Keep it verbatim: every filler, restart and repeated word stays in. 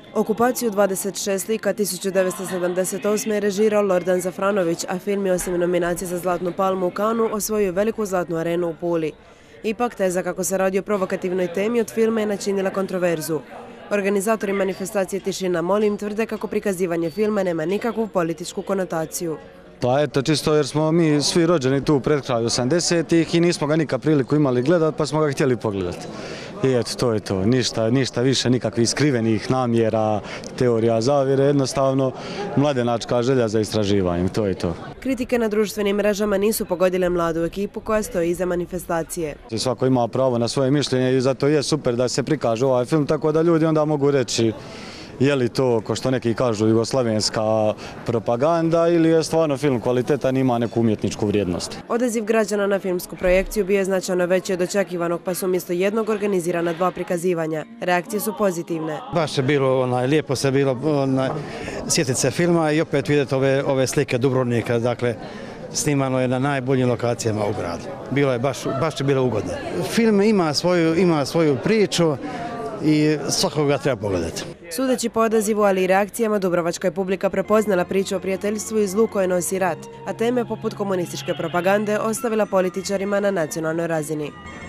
Okupaciju dvadeset šest lika tisuću devetsto sedamdeset osme. je režirao Lordan Zafranović, a film je osim nominacije za Zlatnu palmu u Kanu osvojio veliku zlatnu arenu u Puli. Ipak, teza kako se radi o provokativnoj temi od filma je načinila kontroverzu. Organizatori manifestacije Tišina molim tvrde kako prikazivanje filma nema nikakvu političku konotaciju. Pa eto, čisto jer smo mi svi rođeni tu pred kraj osamdesetih i nismo ga nikad priliku imali gledat, pa smo ga htjeli pogledati. I eto, to je to. Ništa, ništa više, nikakvih skrivenih namjera, teorija zavjere, jednostavno mladenačka želja za istraživanjem, to je to. Kritike na društvenim mrežama nisu pogodile mladu ekipu koja stoji iza manifestacije. Svako ima pravo na svoje mišljenje i zato je super da se prikaže ovaj film, tako da ljudi onda mogu reći je li to, ko što neki kažu, jugoslavenska propaganda ili je stvarno film kvalitetan i ima neku umjetničku vrijednost. Odaziv građana na filmsku projekciju bio je značajno veći od očekivanog, pa su umjesto jednog organizirana dva prikazivanja. Reakcije su pozitivne. Baš je bilo, onaj, lijepo se bilo onaj, sjetiti se filma i opet vidjeti ove, ove slike Dubrovnika, dakle, snimano je na najboljim lokacijama u gradu. Bilo je baš, baš je bilo ugodno. Film ima svoju, ima svoju priču i svakoga treba pogledati. Sudeći po odazivu, ali i reakcijama, dubrovačka je publika prepoznala priču o prijateljstvu i zlu koje nosi rat, a teme poput komunističke propagande ostavila političarima na nacionalnoj razini.